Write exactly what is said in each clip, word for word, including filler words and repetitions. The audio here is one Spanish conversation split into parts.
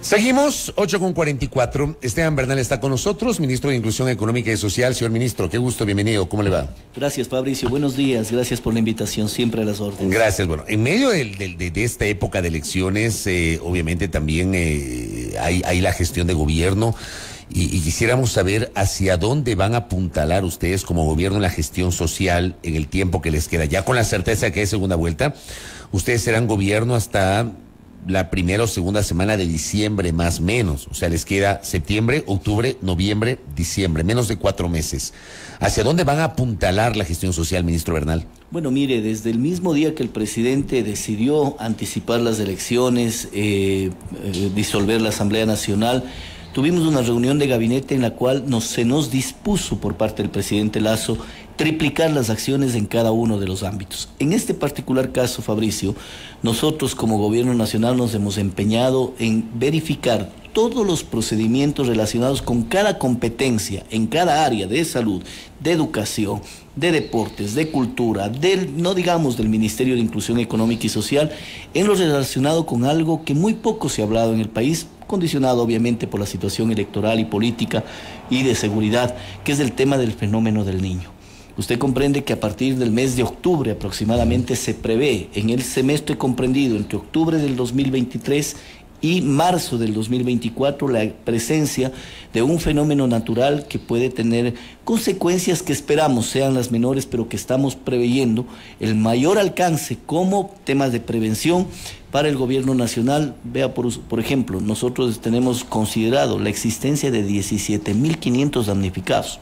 Seguimos, ocho con cuarenta y cuatro. Esteban Bernal está con nosotros, ministro de Inclusión Económica y Social. Señor ministro, qué gusto, bienvenido. ¿Cómo le va? Gracias, Fabricio. Buenos días. Gracias por la invitación. Siempre a las órdenes. Gracias. Bueno, en medio de, de, de esta época de elecciones, eh, obviamente también eh, hay, hay la gestión de gobierno. Y, y quisiéramos saber hacia dónde van a apuntalar ustedes como gobierno en la gestión social en el tiempo que les queda. Ya con la certeza de que hay segunda vuelta, ustedes serán gobierno hasta la primera o segunda semana de diciembre, más o menos. O sea, les queda septiembre, octubre, noviembre, diciembre, menos de cuatro meses. ¿Hacia dónde van a apuntalar la gestión social, ministro Bernal? Bueno, mire, desde el mismo día que el presidente decidió anticipar las elecciones, eh, eh, disolver la Asamblea Nacional, tuvimos una reunión de gabinete en la cual nos, se nos dispuso por parte del presidente Lasso triplicar las acciones en cada uno de los ámbitos. En este particular caso, Fabricio, nosotros como Gobierno Nacional nos hemos empeñado en verificar todos los procedimientos relacionados con cada competencia en cada área de salud, de educación, de deportes, de cultura, del, no digamos del Ministerio de Inclusión Económica y Social, en lo relacionado con algo que muy poco se ha hablado en el país, condicionado obviamente por la situación electoral y política y de seguridad, que es el tema del fenómeno del niño. Usted comprende que a partir del mes de octubre aproximadamente se prevé en el semestre comprendido entre octubre del dos mil veintitrés y marzo del dos mil veinticuatro la presencia de un fenómeno natural que puede tener consecuencias que esperamos sean las menores, pero que estamos preveyendo el mayor alcance como temas de prevención para el gobierno nacional. Vea, por, por ejemplo, nosotros tenemos considerado la existencia de diecisiete mil quinientos damnificados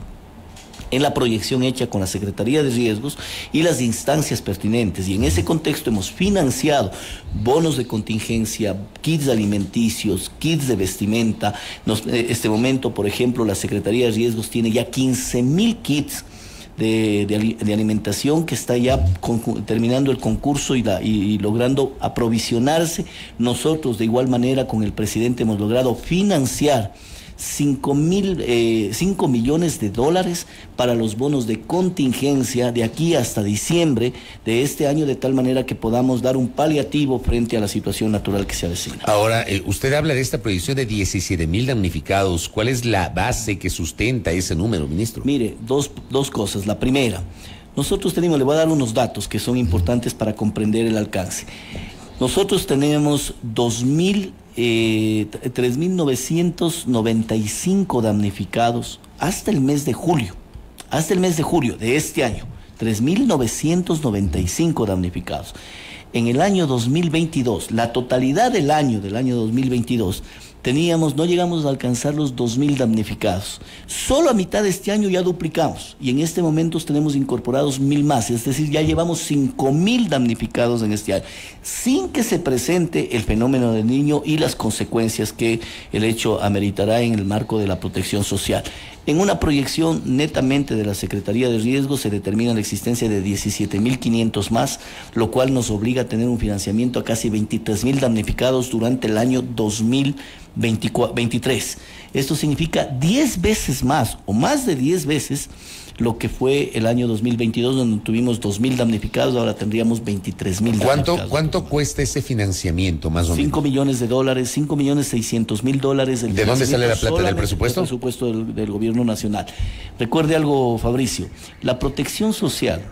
en la proyección hecha con la Secretaría de Riesgos y las instancias pertinentes. Y en ese contexto hemos financiado bonos de contingencia, kits alimenticios, kits de vestimenta. Nos, en este momento, por ejemplo, la Secretaría de Riesgos tiene ya quince mil kits de, de, de alimentación que está ya con, terminando el concurso y, la, y, y logrando aprovisionarse. Nosotros, de igual manera, con el presidente hemos logrado financiar cinco mil, eh, cinco millones de dólares para los bonos de contingencia de aquí hasta diciembre de este año, de tal manera que podamos dar un paliativo frente a la situación natural que se avecina. Ahora, eh, usted habla de esta proyección de diecisiete mil damnificados. ¿Cuál es la base que sustenta ese número, ministro? Mire, dos, dos cosas. La primera, nosotros tenemos, le voy a dar unos datos que son importantes para comprender el alcance. Nosotros tenemos dos mil Eh, tres mil novecientos noventa y cinco damnificados hasta el mes de julio, hasta el mes de julio de este año, tres mil novecientos noventa y cinco damnificados. En el año dos mil veintidós, la totalidad del año, del año dos mil veintidós, teníamos, no llegamos a alcanzar los dos mil damnificados. Solo a mitad de este año ya duplicamos y en este momento tenemos incorporados mil más, es decir, ya llevamos cinco mil damnificados en este año, sin que se presente el fenómeno del niño y las consecuencias que el hecho ameritará en el marco de la protección social. En una proyección netamente de la Secretaría de Riesgos se determina la existencia de diecisiete mil quinientos más, lo cual nos obliga a tener un financiamiento a casi veintitrés mil damnificados durante el año dos mil veintitrés. Esto significa diez veces más o más de diez veces lo que fue el año dos mil veintidós, donde tuvimos dos mil damnificados, ahora tendríamos veintitrés mil ¿Cuánto, damnificados. ¿Cuánto cuesta ese financiamiento, más o menos? cinco millones de dólares, cinco millones seiscientos mil dólares. ¿De dónde sale la plata? ¿Del presupuesto? Del presupuesto del, del gobierno nacional. Recuerde algo, Fabricio, la protección social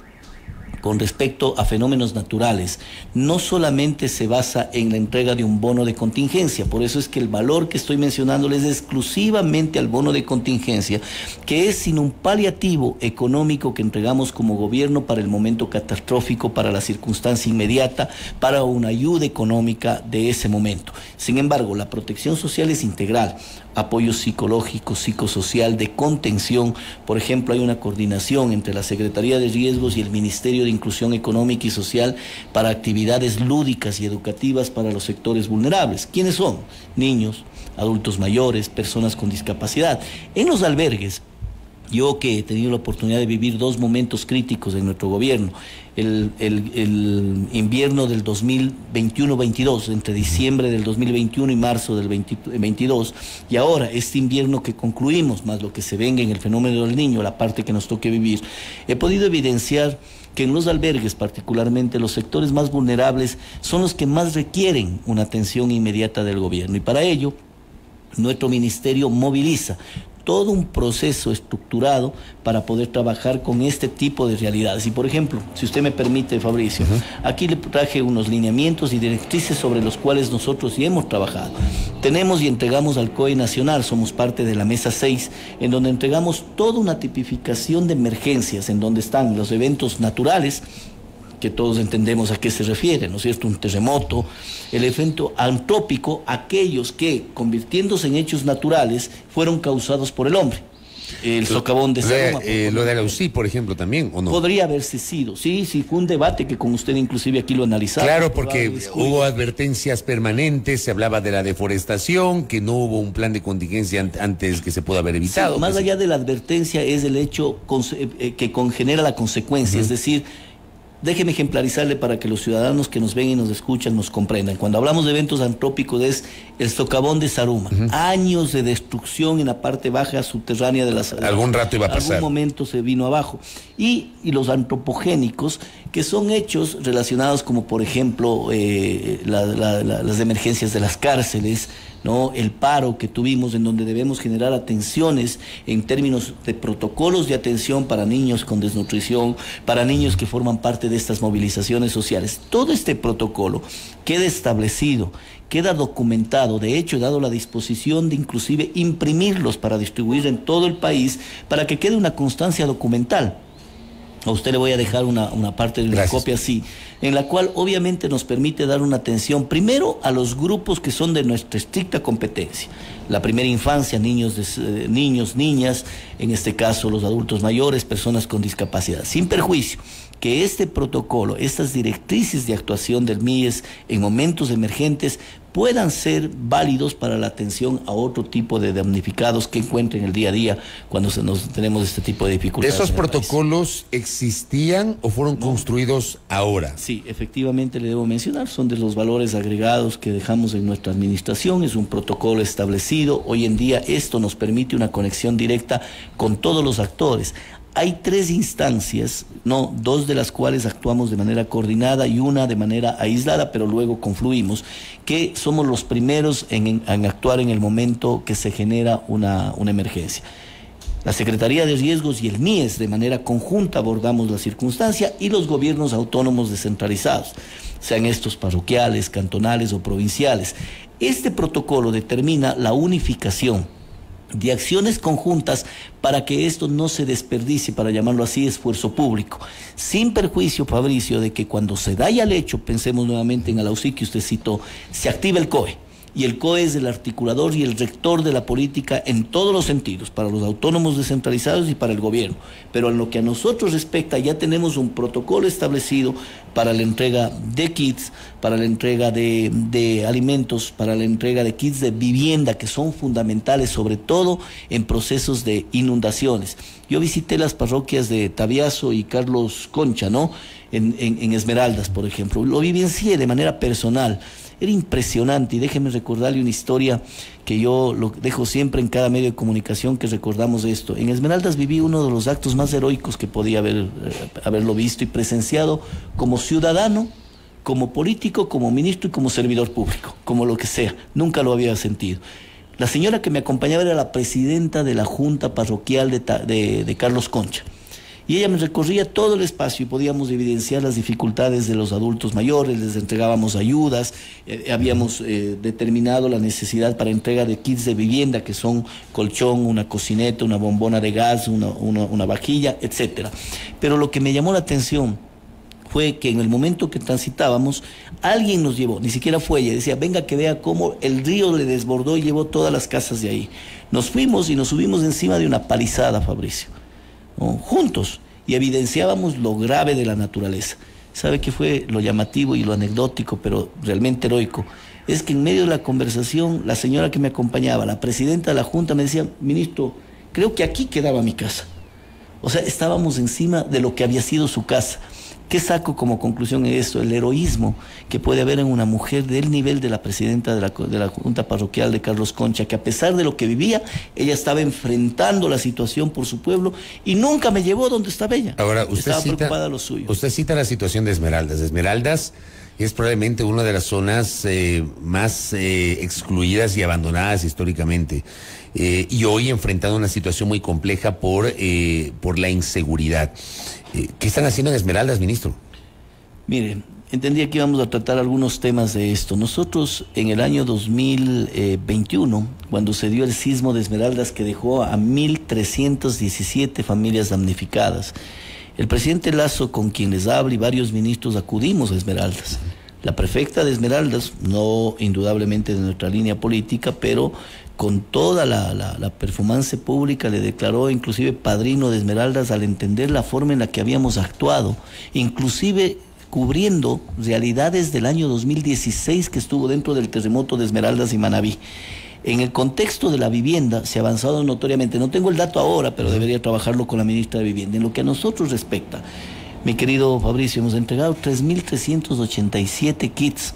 con respecto a fenómenos naturales no solamente se basa en la entrega de un bono de contingencia, por eso es que el valor que estoy mencionándoles es exclusivamente al bono de contingencia, que es sin un paliativo económico que entregamos como gobierno para el momento catastrófico, para la circunstancia inmediata, para una ayuda económica de ese momento. Sin embargo, la protección social es integral, apoyo psicológico, psicosocial, de contención. Por ejemplo, hay una coordinación entre la Secretaría de Riesgos y el Ministerio de Inclusión Económica y Social para actividades lúdicas y educativas para los sectores vulnerables. ¿Quiénes son? Niños, adultos mayores, personas con discapacidad. En los albergues, yo que he tenido la oportunidad de vivir dos momentos críticos en nuestro gobierno, el, el, el invierno del dos mil veintiuno veintidós, entre diciembre del dos mil veintiuno y marzo del veintidós, y ahora este invierno que concluimos, más lo que se venga en el fenómeno del niño, la parte que nos toque vivir, he podido evidenciar que en los albergues, particularmente los sectores más vulnerables, son los que más requieren una atención inmediata del gobierno, y para ello, nuestro ministerio moviliza todo un proceso estructurado para poder trabajar con este tipo de realidades. Y por ejemplo, si usted me permite, Fabricio, uh-huh. aquí le traje unos lineamientos y directrices sobre los cuales nosotros ya hemos trabajado. Tenemos y entregamos al C O E Nacional, somos parte de la Mesa seis, en donde entregamos toda una tipificación de emergencias, en donde están los eventos naturales, que todos entendemos a qué se refiere, ¿no es cierto? Un terremoto, el evento antrópico, aquellos que, convirtiéndose en hechos naturales, fueron causados por el hombre. El socavón de Saruma. Eh, lo de la U C I, por ejemplo, también, ¿o no? Podría haberse sido, sí, sí, fue un debate que con usted inclusive aquí lo analizamos. Claro, porque hubo advertencias permanentes, se hablaba de la deforestación, que no hubo un plan de contingencia antes que se pudo haber evitado. Sí, más pues, allá de la advertencia es el hecho que congenera la consecuencia, uh-huh. es decir, déjeme ejemplarizarle para que los ciudadanos que nos ven y nos escuchan nos comprendan. Cuando hablamos de eventos antrópicos es el socavón de Saruma. Uh-huh. Años de destrucción en la parte baja subterránea de las... Algún rato iba a pasar. Algún momento se vino abajo. Y, y los antropogénicos, que son hechos relacionados como, por ejemplo, eh, la, la, la, las emergencias de las cárceles, ¿no? El paro que tuvimos, en donde debemos generar atenciones en términos de protocolos de atención para niños con desnutrición, para niños que forman parte de estas movilizaciones sociales. Todo este protocolo queda establecido, queda documentado. De hecho, he dado la disposición de inclusive imprimirlos para distribuir en todo el país, para que quede una constancia documental. A usted le voy a dejar una, una parte de la copia así, en la cual obviamente nos permite dar una atención primero a los grupos que son de nuestra estricta competencia. La primera infancia, niños, de, eh, niños, niñas, en este caso los adultos mayores, personas con discapacidad, sin perjuicio que este protocolo, estas directrices de actuación del M I E S en momentos emergentes puedan ser válidos para la atención a otro tipo de damnificados que encuentren el día a día cuando se nos tenemos este tipo de dificultades. ¿Esos protocolos existían o fueron no. construidos ahora? Sí, efectivamente le debo mencionar, son de los valores agregados que dejamos en nuestra administración, es un protocolo establecido. Hoy en día esto nos permite una conexión directa con todos los actores. Hay tres instancias, no, dos de las cuales actuamos de manera coordinada y una de manera aislada, pero luego confluimos, que somos los primeros en, en, en actuar en el momento que se genera una, una emergencia. La Secretaría de Riesgos y el M I E S de manera conjunta abordamos la circunstancia y los gobiernos autónomos descentralizados, sean estos parroquiales, cantonales o provinciales. Este protocolo determina la unificación de acciones conjuntas para que esto no se desperdicie, para llamarlo así, esfuerzo público, sin perjuicio, Fabricio, de que cuando se da ya el hecho, pensemos nuevamente en el A U C I que usted citó, se activa el C O E, y el C O E es el articulador y el rector de la política en todos los sentidos, para los autónomos descentralizados y para el gobierno. Pero en lo que a nosotros respecta, ya tenemos un protocolo establecido para la entrega de kits, para la entrega de, de alimentos, para la entrega de kits de vivienda, que son fundamentales, sobre todo en procesos de inundaciones. Yo visité las parroquias de Tabiazo y Carlos Concha, ¿no? En, en, en Esmeraldas, por ejemplo. Lo vivencié de manera personal. Era impresionante, y déjeme recordarle una historia que yo lo dejo siempre en cada medio de comunicación que recordamos esto. En Esmeraldas viví uno de los actos más heroicos que podía haber, eh, haberlo visto y presenciado como ciudadano, como político, como ministro y como servidor público, como lo que sea. Nunca lo había sentido. La señora que me acompañaba era la presidenta de la Junta Parroquial de, de, de Carlos Concha. Y ella me recorría todo el espacio y podíamos evidenciar las dificultades de los adultos mayores, les entregábamos ayudas, eh, habíamos eh, determinado la necesidad para entrega de kits de vivienda, que son colchón, una cocineta, una bombona de gas, una, una, una vajilla, etcétera. Pero lo que me llamó la atención fue que en el momento que transitábamos, alguien nos llevó, ni siquiera fue ella, decía, venga que vea cómo el río le desbordó y llevó todas las casas de ahí. Nos fuimos y nos subimos encima de una palizada, Fabricio, ¿no? Juntos, y evidenciábamos lo grave de la naturaleza. ¿Sabe qué fue lo llamativo y lo anecdótico, pero realmente heroico? Es que en medio de la conversación, la señora que me acompañaba, la presidenta de la Junta, me decía, ministro, creo que aquí quedaba mi casa. O sea, estábamos encima de lo que había sido su casa. ¿Qué saco como conclusión de esto? El heroísmo que puede haber en una mujer del nivel de la presidenta de la, de la Junta Parroquial de Carlos Concha, que a pesar de lo que vivía, ella estaba enfrentando la situación por su pueblo y nunca me llevó donde estaba ella. Ahora, usted estaba cita, preocupada de lo suyo. Usted cita la situación de Esmeraldas. Esmeraldas es probablemente una de las zonas eh, más eh, excluidas y abandonadas históricamente. Eh, y hoy enfrentando una situación muy compleja por, eh, por la inseguridad. Eh, ¿Qué están haciendo en Esmeraldas, ministro? Mire, entendía que íbamos a tratar algunos temas de esto. Nosotros en el año dos mil veintiuno, cuando se dio el sismo de Esmeraldas que dejó a mil trescientas diecisiete familias damnificadas, el presidente Lasso, con quien les habla, y varios ministros acudimos a Esmeraldas. La prefecta de Esmeraldas, no indudablemente de nuestra línea política, pero con toda la, la, la performance pública le declaró inclusive padrino de Esmeraldas al entender la forma en la que habíamos actuado, inclusive cubriendo realidades del año dos mil dieciséis que estuvo dentro del terremoto de Esmeraldas y Manabí. En el contexto de la vivienda se ha avanzado notoriamente. No tengo el dato ahora, pero debería trabajarlo con la ministra de Vivienda. En lo que a nosotros respecta, mi querido Fabricio, hemos entregado tres mil trescientos ochenta y siete kits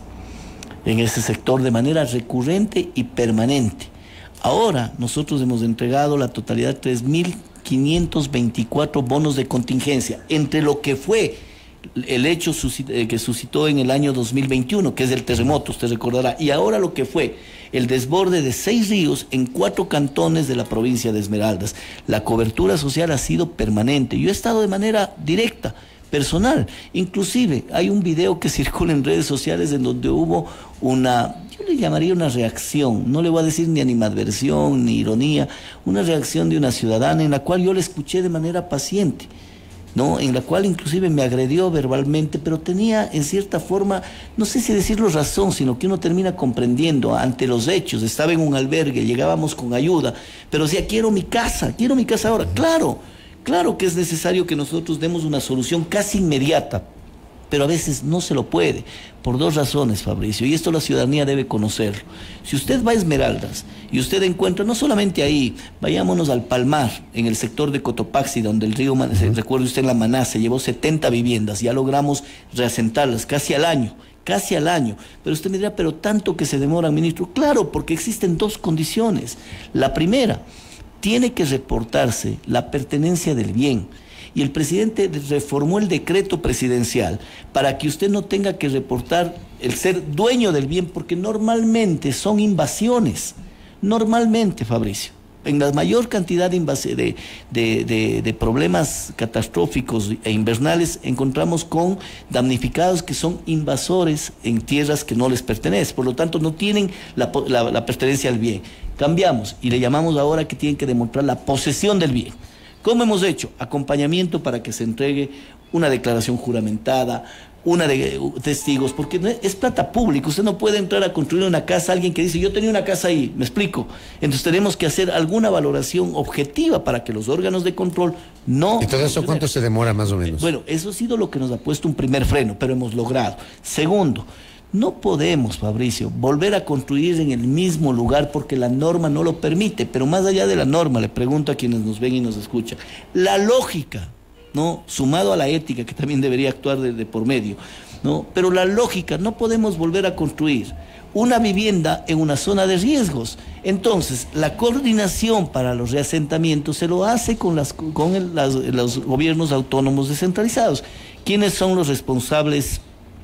en ese sector de manera recurrente y permanente. Ahora nosotros hemos entregado la totalidad de tres mil quinientos veinticuatro bonos de contingencia, entre lo que fue el hecho que suscitó en el año dos mil veintiuno, que es el terremoto, usted recordará, y ahora lo que fue el desborde de seis ríos en cuatro cantones de la provincia de Esmeraldas. La cobertura social ha sido permanente. Yo he estado de manera directa, personal. Inclusive hay un video que circula en redes sociales en donde hubo una, yo le llamaría una reacción, no le voy a decir ni animadversión ni ironía, una reacción de una ciudadana en la cual yo le escuché de manera paciente, ¿no? En la cual inclusive me agredió verbalmente, pero tenía en cierta forma, no sé si decirlo razón, sino que uno termina comprendiendo ante los hechos. Estaba en un albergue, llegábamos con ayuda, pero decía, quiero mi casa, quiero mi casa ahora. Claro, claro que es necesario que nosotros demos una solución casi inmediata, pero a veces no se lo puede, por dos razones, Fabricio, y esto la ciudadanía debe conocerlo. Si usted va a Esmeraldas y usted encuentra, no solamente ahí, vayámonos al Palmar, en el sector de Cotopaxi, donde el río, uh-huh. recuerde usted en la Maná, se llevó setenta viviendas, ya logramos reasentarlas casi al año, casi al año. Pero usted me dirá, pero tanto que se demora, ministro. Claro, porque existen dos condiciones. La primera, tiene que reportarse la pertenencia del bien. Y el presidente reformó el decreto presidencial para que usted no tenga que reportar el ser dueño del bien, porque normalmente son invasiones, normalmente, Fabricio, en la mayor cantidad de, de, de, de, de problemas catastróficos e invernales encontramos con damnificados que son invasores en tierras que no les pertenecen, por lo tanto no tienen la, la, la pertenencia al bien. Cambiamos y le llamamos ahora que tienen que demostrar la posesión del bien. ¿Cómo hemos hecho? Acompañamiento para que se entregue una declaración juramentada, una de testigos, porque es plata pública. Usted no puede entrar a construir una casa a alguien que dice, yo tenía una casa ahí, ¿me explico? Entonces tenemos que hacer alguna valoración objetiva para que los órganos de control no... ¿Y todo eso cuánto se demora más o menos? Bueno, eso ha sido lo que nos ha puesto un primer freno, pero hemos logrado. Segundo, no podemos, Fabricio, volver a construir en el mismo lugar porque la norma no lo permite, pero más allá de la norma, le pregunto a quienes nos ven y nos escuchan, la lógica, ¿no? Sumado a la ética, que también debería actuar de, de por medio, ¿no? Pero la lógica, no podemos volver a construir una vivienda en una zona de riesgos. Entonces, la coordinación para los reasentamientos se lo hace con, las, con el, las, los gobiernos autónomos descentralizados. ¿Quiénes son los responsables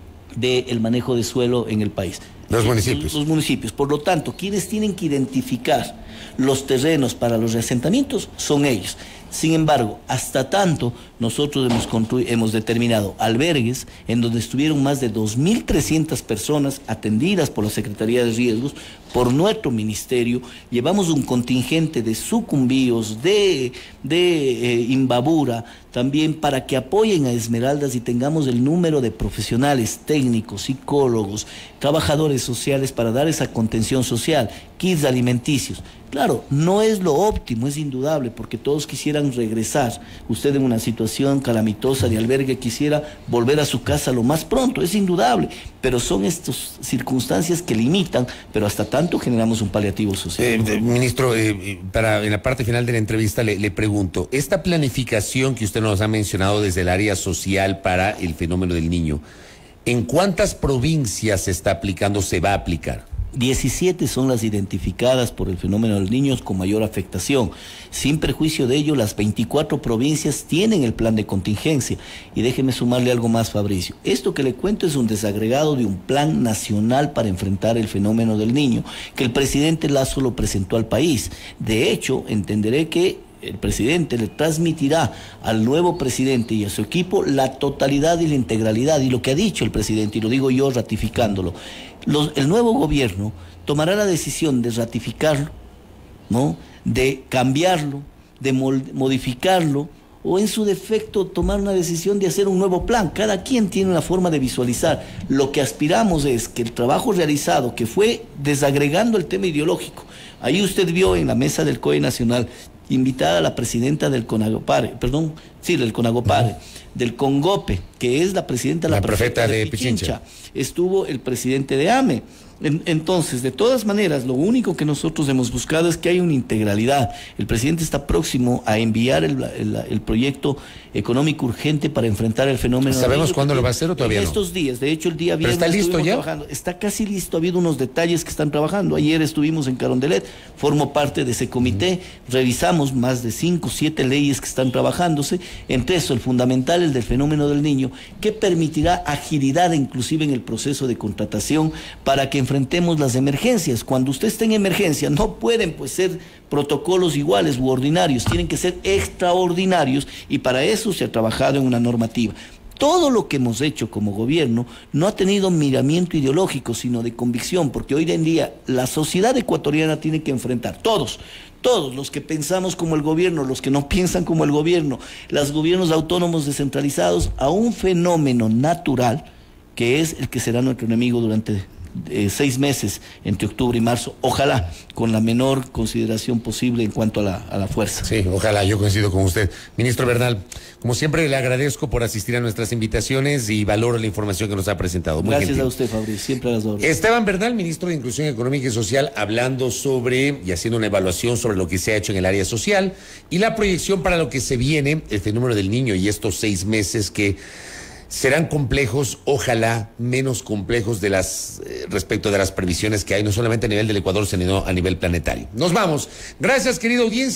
del manejo de suelo en el país? Los municipios. Los, los municipios. Por lo tanto, quienes tienen que identificar los terrenos para los reasentamientos son ellos. Sin embargo, hasta tanto, nosotros hemos, hemos determinado albergues en donde estuvieron más de dos mil trescientas personas atendidas por la Secretaría de Riesgos, por nuestro ministerio. Llevamos un contingente de sucumbíos, de, de eh, Imbabura, también para que apoyen a Esmeraldas y tengamos el número de profesionales, técnicos, psicólogos, trabajadores sociales para dar esa contención social, kits alimenticios. Claro, no es lo óptimo, es indudable, porque todos quisieran regresar. Usted en una situación calamitosa de albergue quisiera volver a su casa lo más pronto, es indudable, pero son estas circunstancias que limitan, pero hasta tanto generamos un paliativo social. Eh, ministro, eh, para en la parte final de la entrevista le, le pregunto, esta planificación que usted nos ha mencionado desde el área social para el fenómeno del niño, ¿en cuántas provincias se está aplicando, se va a aplicar? diecisiete son las identificadas por el fenómeno del niño con mayor afectación. Sin perjuicio de ello, las veinticuatro provincias tienen el plan de contingencia. Y déjeme sumarle algo más, Fabricio. Esto que le cuento es un desagregado de un plan nacional para enfrentar el fenómeno del niño, que el presidente Lasso lo presentó al país. De hecho, entenderé que el presidente le transmitirá al nuevo presidente y a su equipo la totalidad y la integralidad, y lo que ha dicho el presidente, y lo digo yo ratificándolo. Los, el nuevo gobierno tomará la decisión de ratificarlo, ¿no?, de cambiarlo, de modificarlo, o en su defecto tomar una decisión de hacer un nuevo plan. Cada quien tiene una forma de visualizar. Lo que aspiramos es que el trabajo realizado, que fue desagregando el tema ideológico, ahí usted vio en la mesa del C O E Nacional, invitada a la presidenta del CONAGOPARE, perdón, sí, del CONAGOPARE, del CONGOPE, que es la presidenta, la, la prefecta de, de Pichincha, Pichincha, estuvo el presidente de A M E. En, entonces, de todas maneras, lo único que nosotros hemos buscado es que haya una integralidad. El presidente está próximo a enviar el, el, el proyecto económico urgente para enfrentar el fenómeno. ¿Sabemos cuándo lo va a hacer o todavía en no? Estos días, de hecho el día viernes. ¿Pero está listo ya? Trabajando. Está casi listo, ha habido unos detalles que están trabajando. Ayer estuvimos en Carondelet, formo parte de ese comité, uh-huh. revisamos más de cinco, siete leyes que están trabajándose, entre eso el fundamental, el del fenómeno del niño, que permitirá agilidad inclusive en el proceso de contratación para que enfrentemos las emergencias. Cuando usted está en emergencia, no pueden pues ser protocolos iguales u ordinarios, tienen que ser extraordinarios, y para eso se ha trabajado en una normativa. Todo lo que hemos hecho como gobierno no ha tenido miramiento ideológico, sino de convicción, porque hoy en día la sociedad ecuatoriana tiene que enfrentar, todos, todos los que pensamos como el gobierno, los que no piensan como el gobierno, los gobiernos autónomos descentralizados, a un fenómeno natural que es el que será nuestro enemigo durante Eh, seis meses, entre octubre y marzo, ojalá con la menor consideración posible en cuanto a la, a la fuerza. Sí, ojalá, yo coincido con usted. Ministro Bernal, como siempre le agradezco por asistir a nuestras invitaciones y valoro la información que nos ha presentado. Muy Gracias gentil. a usted, Fabricio, siempre a las órdenes. Esteban Bernal, ministro de Inclusión Económica y Social, hablando sobre y haciendo una evaluación sobre lo que se ha hecho en el área social y la proyección para lo que se viene, el fenómeno del niño y estos seis meses que serán complejos, ojalá menos complejos de las eh, respecto de las previsiones que hay, no solamente a nivel del Ecuador, sino a nivel planetario. Nos vamos. Gracias, querida audiencia.